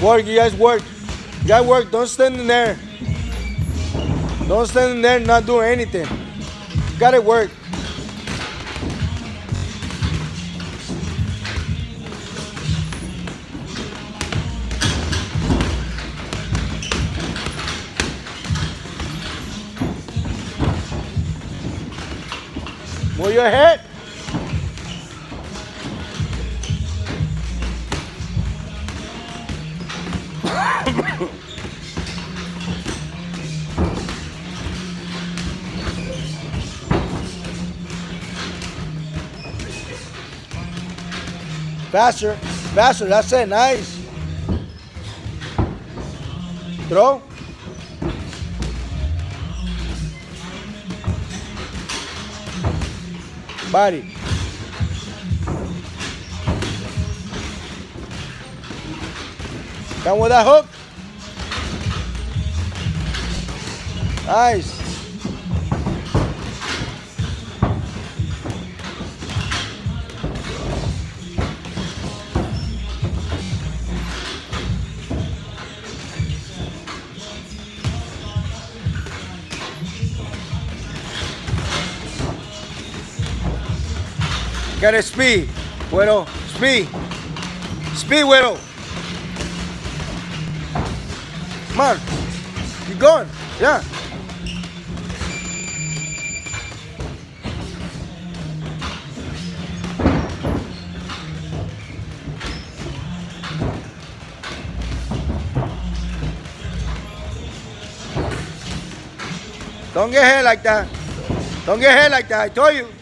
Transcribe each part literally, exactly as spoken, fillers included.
Work, you guys work. You guys work, don't stand in there. Don't stand in there not doing anything. You gotta work. Move your head. Faster, faster, that's it, nice. Throw. Body. Come with that hook. Nice. Got a speed, Güero. Speed. Speed, Güero. Come on. Keep going. Yeah. Don't get hit like that. Don't get hit like that. I told you.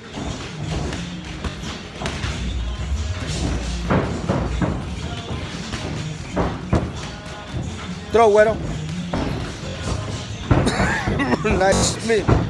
Throw, Güero. Nice split.